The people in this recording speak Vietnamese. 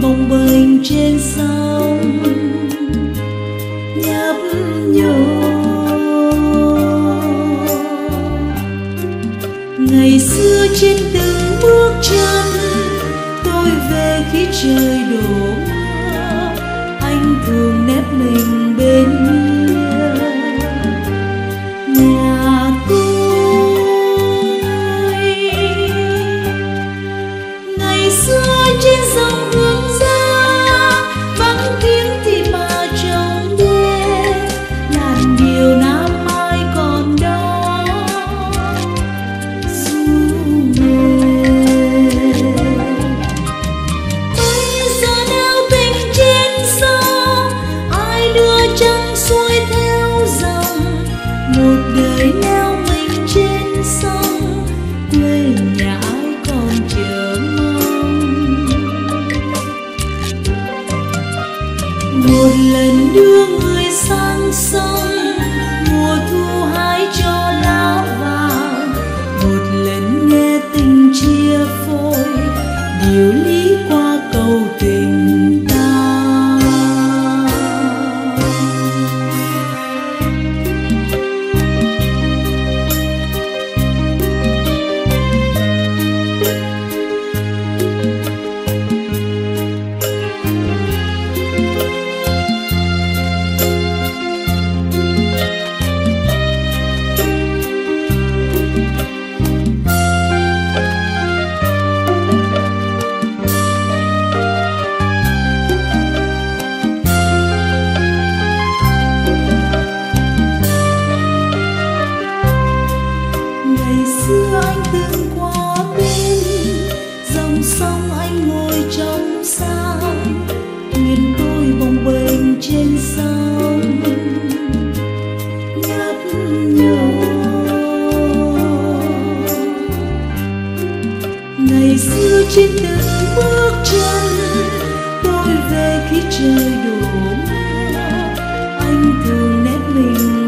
bồng bềnh trên sông nhấp nhô. Ngày xưa trên từng bước chân tôi về khi trời đổ mưa, anh thường nép mình bên nhà tôi. Ngày xưa trên dòng Hương Giang vắng tiếng thì bà trông đê, làn điệu Nam Mai còn đó ru về. Bây giờ neo tình trên sông, ai đưa chân xuôi theo dòng, một đời neo mình trên sông, quê nhà ai còn chờ mong. Một lần đưa người sang sông, mùa thu hái cho lá vàng, một lần nghe tình chia phôi, điều lý qua câu tình ta. Ngày xưa anh từng qua bên dòng sông, anh ngồi trong sang thuyền tôi bồng bềnh trên sông nhấp nhô. Ngày xưa trên từng bước chân tôi về khi trời đổ mưa, anh thường nép mình